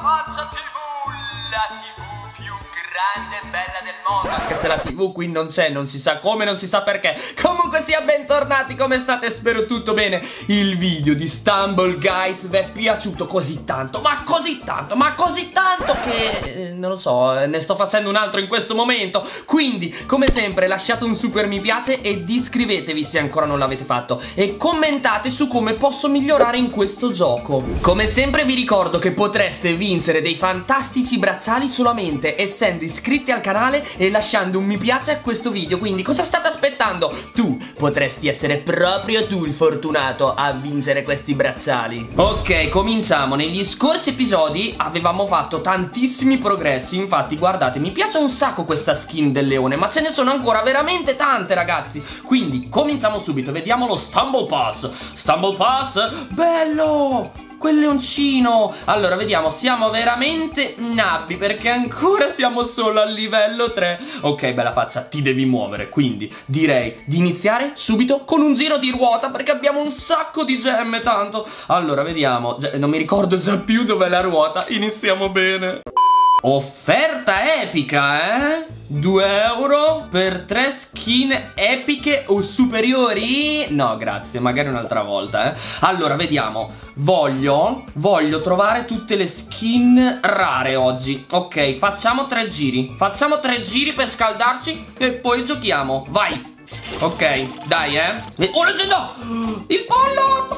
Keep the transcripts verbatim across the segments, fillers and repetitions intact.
Faccia ti vu, la ti vu più grande e bella del mondo. Anche se la ti vu qui non c'è, non si sa come, non si sa perché. Comunque sia, bentornati, come state? Spero tutto bene. Il video di Stumble Guys vi è piaciuto così tanto, ma così tanto, ma così tanto che eh, non lo so, ne sto facendo un altro in questo momento. Quindi, come sempre, lasciate un super mi piace ed iscrivetevi se ancora non l'avete fatto e commentate su come posso migliorare in questo gioco. Come sempre vi ricordo che potreste vincere dei fantastici bracciali solamente essendo iscritti al canale e lasciando un mi piace a questo video. Quindi cosa state aspettando? Tu potresti essere proprio tu il fortunato a vincere questi bracciali. Ok, cominciamo. Negli scorsi episodi avevamo fatto tantissimi progressi. Infatti guardate, mi piace un sacco questa skin del leone, ma ce ne sono ancora veramente tante, ragazzi. Quindi cominciamo subito. Vediamo lo Stumble Pass. Stumble Pass, bello! Quel leoncino. Allora vediamo, siamo veramente nabbi perché ancora siamo solo al livello tre. Ok, bella faccia, ti devi muovere. Quindi direi di iniziare subito con un giro di ruota perché abbiamo un sacco di gemme tanto. Allora vediamo, non mi ricordo già più dov'è la ruota. Iniziamo bene. Offerta epica, eh? due euro per tre skin epiche o superiori? No, grazie, magari un'altra volta, eh? Allora, vediamo. Voglio, voglio trovare tutte le skin rare oggi. Ok, facciamo tre giri. Facciamo tre giri per scaldarci e poi giochiamo. Vai! Ok, dai, eh. Oh, leggenda! Il pollo!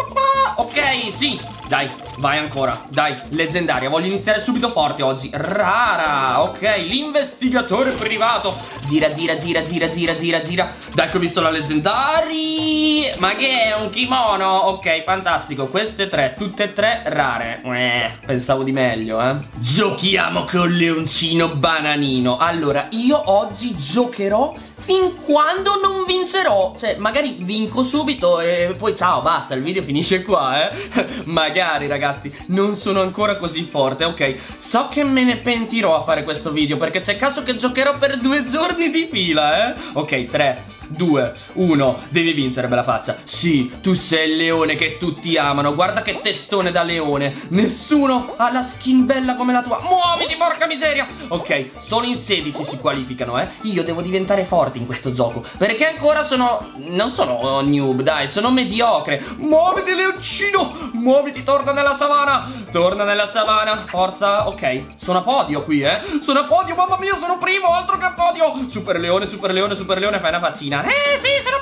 Ok, sì. Dai, vai ancora. Dai, leggendaria. Voglio iniziare subito forte oggi. Rara. Ok, l'investigatore privato. Gira, gira, gira, gira, gira, gira, gira. Dai che ho visto la leggendaria. Ma che è un kimono? Ok, fantastico. Queste tre, tutte e tre rare. Eh, pensavo di meglio, eh. Giochiamo con Leoncino Bananino. Allora, io oggi giocherò fin quando non vincerò. Cioè, magari vinco subito e poi ciao, basta, il video finisce qua, eh. Magari, ragazzi, non sono ancora così forte. Ok, so che me ne pentirò a fare questo video perché c'è caso che giocherò per due giorni di fila, eh. Ok, tre, due, uno. Devi vincere, bella faccia. Sì, tu sei il leone che tutti amano. Guarda che testone da leone. Nessuno ha la skin bella come la tua. Muoviti, porca miseria. Ok, solo in sedici si qualificano, eh. Io devo diventare forte in questo gioco perché ancora sono... non sono noob, dai, sono mediocre. Muoviti, leoncino. Muoviti, torna nella savana. Torna nella savana, forza. Ok, sono a podio qui, eh. Sono a podio, mamma mia, sono primo. Altro che a podio. Super leone, super leone, super leone. Fai una faccina. Eh sì, sono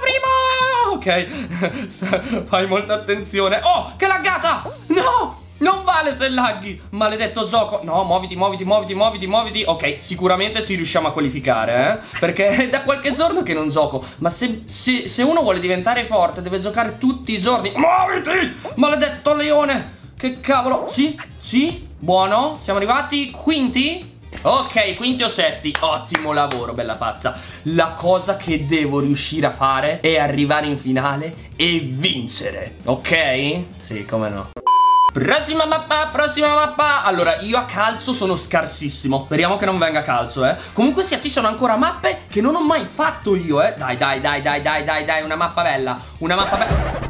primo. Ok, fai molta attenzione. Oh, che laggata. No, non vale se laghi. Maledetto gioco. No, muoviti, muoviti, muoviti, muoviti, muoviti. Ok, sicuramente ci riusciamo a qualificare, eh, perché è da qualche giorno che non gioco. Ma se, se, se uno vuole diventare forte deve giocare tutti i giorni. Muoviti, maledetto leone. Che cavolo. Sì, sì, buono. Siamo arrivati quinti. Ok, quinti o sesti. Ottimo lavoro, bella faccia. La cosa che devo riuscire a fare è arrivare in finale e vincere. Ok? Sì, come no. Prossima mappa, prossima mappa. Allora, io a calcio sono scarsissimo. Speriamo che non venga calcio, eh. Comunque sia, ci sono ancora mappe che non ho mai fatto io, eh. Dai, dai, dai, dai, dai, dai, dai. Una mappa bella. Una mappa bella.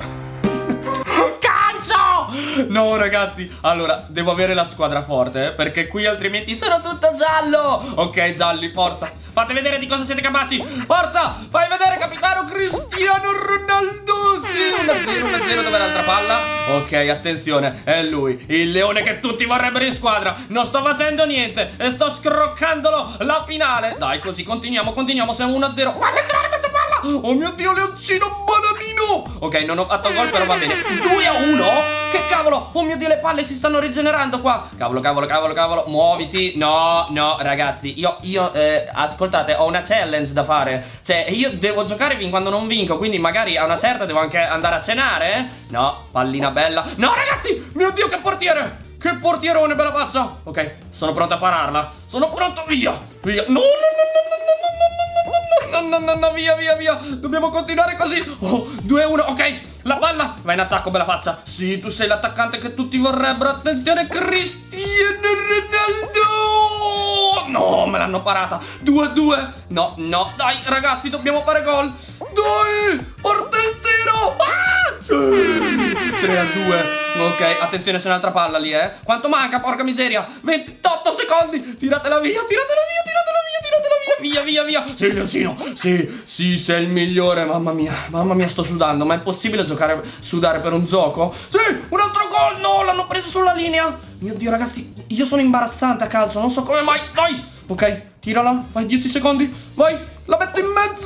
No, ragazzi, allora devo avere la squadra forte, eh, perché qui altrimenti sono tutto giallo. Ok, gialli, forza. Fate vedere di cosa siete capaci. Forza, fai vedere, capitano Cristiano Ronaldo. Sì, uno a zero, uno a zero. Dov'è l'altra palla? Ok, attenzione, è lui, il leone che tutti vorrebbero in squadra. Non sto facendo niente e sto scroccandolo la finale. Dai, così, continuiamo, continuiamo, siamo uno a zero. Falla entrare questa palla. Oh mio Dio, leoncino bananino. Ok, non ho fatto gol, però va bene. due a uno? Che cavolo? Oh mio Dio, le palle si stanno rigenerando qua. Cavolo, cavolo, cavolo, cavolo. Muoviti. No, no, ragazzi, io, io, eh, ascoltate, ho una challenge da fare. Cioè, io devo giocare fin quando non vinco, quindi magari a una certa devo anche andare a cenare, eh? No, pallina bella. No, ragazzi, mio Dio, che portiere. Che portierone, bella pazza. Ok, sono pronto a pararla. Sono pronto, via. Via. No, no, no, no, no, no, no, no, no, no, via, via, via. Dobbiamo continuare così. Oh, due a uno, ok. La palla, vai in attacco, bella faccia. Sì, tu sei l'attaccante che tutti vorrebbero. Attenzione, Cristiano Ronaldo. No, me l'hanno parata. due a due. No, no, dai, ragazzi, dobbiamo fare gol. Dai, porta il tiro. Ah! tre a due. Ok, attenzione, c'è un'altra palla lì, eh. Quanto manca, porca miseria? ventotto secondi. Tiratela via, tiratela via, tiratela via, tiratela via. Via, via, via. Sì, Leoncino. Sì, sì, sei il migliore. Mamma mia, mamma mia, sto sudando. Ma è possibile giocare, sudare per un gioco? Sì, un altro gol. No, l'hanno preso sulla linea. Mio Dio, ragazzi, io sono imbarazzante a calcio. Non so come mai. Vai. Ok, tirala. Vai, dieci secondi. Vai, la metto in mezzo.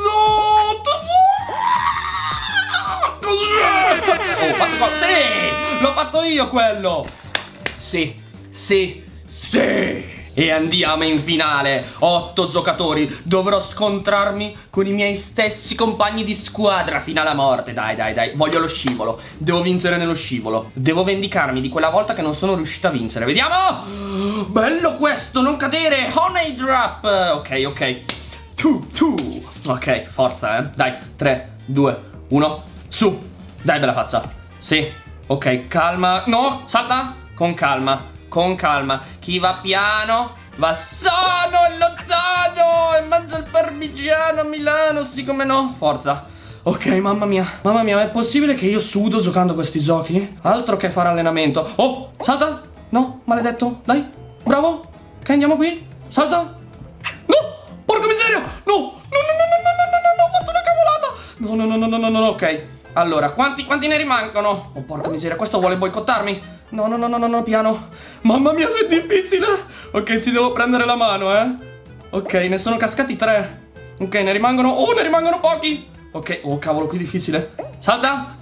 Oh, fatto gol. Sì, l'ho fatto io quello. Sì, sì, sì. E andiamo in finale. Otto giocatori. Dovrò scontrarmi con i miei stessi compagni di squadra fino alla morte. Dai, dai, dai. Voglio lo scivolo. Devo vincere nello scivolo. Devo vendicarmi di quella volta che non sono riuscito a vincere. Vediamo. Bello questo, non cadere. Honey drop. Ok, ok. Tu, tu. Ok, forza, eh. Dai, tre, due, uno. Su. Dai, bella faccia. Sì. Ok, calma. No, salta. Con calma. Con calma. Chi va piano va sano e lontano. E mangia il parmigiano a Milano. Sì, come no. Forza. Ok, mamma mia. Mamma mia, ma è possibile che io sudo giocando a questi giochi? Altro che fare allenamento. Oh, salta. No, maledetto. Dai, bravo. Ok, andiamo qui. Salta. No, porca miseria. No, no, no, no, no, no, no, no, no, ho fatto una cavolata. No, no, no, no, no, no, no, ok. Allora, quanti, quanti ne rimangono? Oh, porca miseria, questo vuole boicottarmi. No, no, no, no, no, no, piano. Mamma mia, se è difficile. Ok, ci devo prendere la mano, eh. Ok, ne sono cascati tre. Ok, ne rimangono... Oh, ne rimangono pochi. Ok, oh, cavolo, qui è difficile. Salta.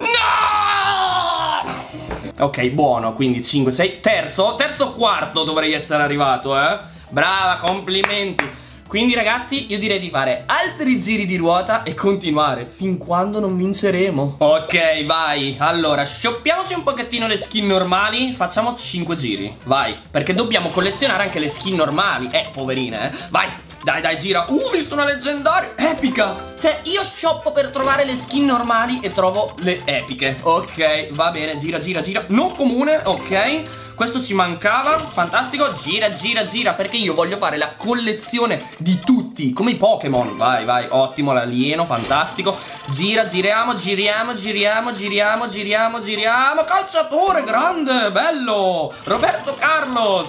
No! Ok, buono, quindi cinque, sei. Terzo, terzo quarto dovrei essere arrivato, eh. Brava, complimenti. Quindi ragazzi, io direi di fare altri giri di ruota e continuare fin quando non vinceremo. Ok, vai. Allora, shoppiamoci un pochettino le skin normali. Facciamo cinque giri. Vai, perché dobbiamo collezionare anche le skin normali. Eh, poverine, eh. Vai, dai, dai, gira. Uh, ho visto una leggendaria epica. Cioè, io shoppo per trovare le skin normali e trovo le epiche. Ok, va bene, gira, gira, gira. Non comune, ok. Questo ci mancava, fantastico. Gira, gira, gira, perché io voglio fare la collezione di tutti, come i Pokémon. Vai, vai, ottimo, l'alieno, fantastico. Gira, giriamo, giriamo, giriamo, giriamo, giriamo, giriamo. Calciatore, grande, bello. Roberto Carlos.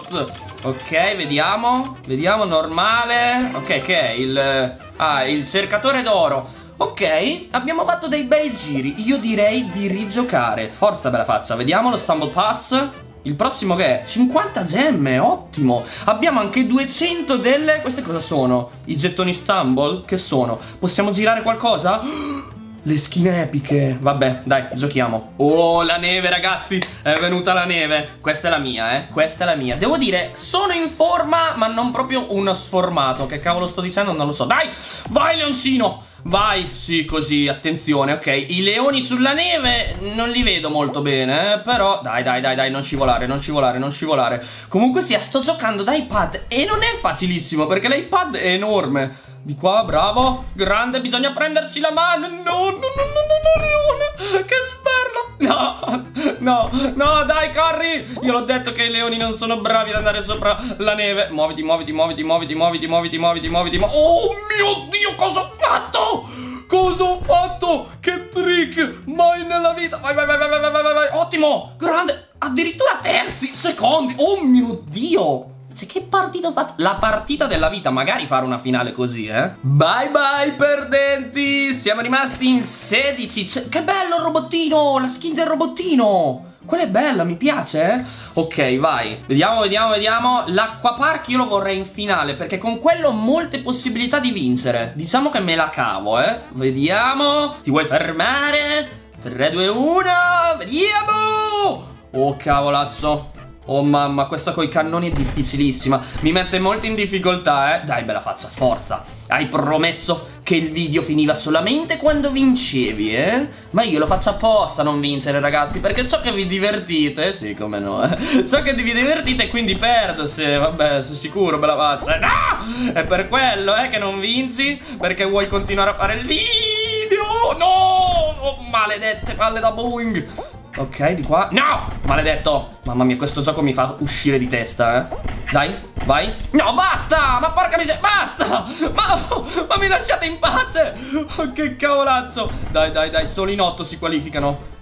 Ok, vediamo. Vediamo, normale. Ok, che è il... Ah, il cercatore d'oro. Ok, abbiamo fatto dei bei giri. Io direi di rigiocare. Forza, bella faccia. Vediamo lo Stumble Pass. Il prossimo che è? cinquanta gemme, ottimo. Abbiamo anche duecento delle... Queste cosa sono? I gettoni Stumble? Che sono? Possiamo girare qualcosa? Le skin epiche. Vabbè, dai, giochiamo. Oh, la neve, ragazzi. È venuta la neve. Questa è la mia, eh. Questa è la mia. Devo dire, sono in forma, ma non proprio uno sformato. Che cavolo sto dicendo? Non lo so. Dai, vai, leoncino. Vai, sì, così, attenzione, ok. I leoni sulla neve non li vedo molto bene, eh, però dai, dai, dai, dai, non scivolare, non scivolare, non scivolare. Comunque sia, sto giocando da iPad e non è facilissimo perché l'iPad è enorme. Di qua, bravo, grande, bisogna prenderci la mano. No, no, no, no, no, leone, che sperla. No, no, no, dai, corri. Io l'ho detto che i leoni non sono bravi ad andare sopra la neve. Muoviti, muoviti, muoviti, muoviti, muoviti, muoviti, muoviti, muoviti. Oh mio Dio, cosa ho fatto? Cosa ho fatto? Che trick! Mai nella vita. Vai, vai, vai, vai, vai, vai, vai, vai. Ottimo, grande. Addirittura terzi, secondi. Oh mio Dio. Cioè, che partita ho fatto? La partita della vita, magari fare una finale così, eh? Bye bye perdenti. Siamo rimasti in sedici. Cioè, che bello il robottino. La skin del robottino. Quella è bella, mi piace, eh? Ok, vai. Vediamo, vediamo, vediamo. L'Acquapark io lo vorrei in finale perché con quello ho molte possibilità di vincere. Diciamo che me la cavo, eh? Vediamo. Ti vuoi fermare? tre, due, uno. Vediamo. Oh, cavolazzo. Oh mamma, questa coi cannoni è difficilissima. Mi mette molto in difficoltà, eh. Dai, bella faccia, forza. Hai promesso che il video finiva solamente quando vincevi, eh? Ma io lo faccio apposta a non vincere, ragazzi, perché so che vi divertite. Sì, come no, eh. So che vi divertite e quindi perdo. Se, vabbè, sei sicuro, bella faccia. No! È per quello, eh, che non vinci. Perché vuoi continuare a fare il video. No! Oh, maledette palle da Boeing. Ok, di qua. No! Maledetto! Mamma mia, questo gioco mi fa uscire di testa, eh. Dai, vai. No, basta! Ma porca miseria, basta! Ma, ma mi lasciate in pace! Oh, che cavolazzo! Dai, dai, dai, solo in otto si qualificano.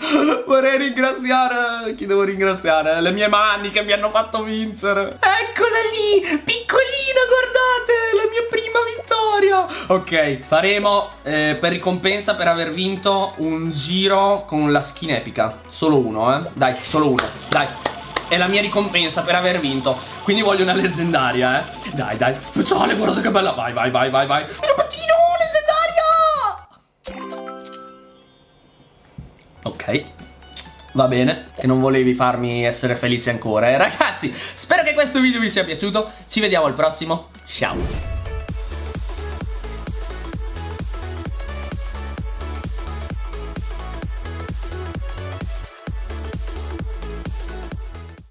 Vorrei ringraziare... Chi devo ringraziare? Le mie mani che mi hanno fatto vincere. Eccola lì, piccolina, guardate, la mia prima vittoria. Ok, faremo eh, per ricompensa per aver vinto un giro con la skin epica. Solo uno, eh. Dai, solo uno, dai. È la mia ricompensa per aver vinto. Quindi voglio una leggendaria, eh. Dai, dai, speciale, guarda che bella. Vai, vai, vai, vai, vai. Mio pattino, leggendaria. Ok, va bene, che non volevi farmi essere felice ancora, eh ragazzi. Spero che questo video vi sia piaciuto. Ci vediamo al prossimo. Ciao.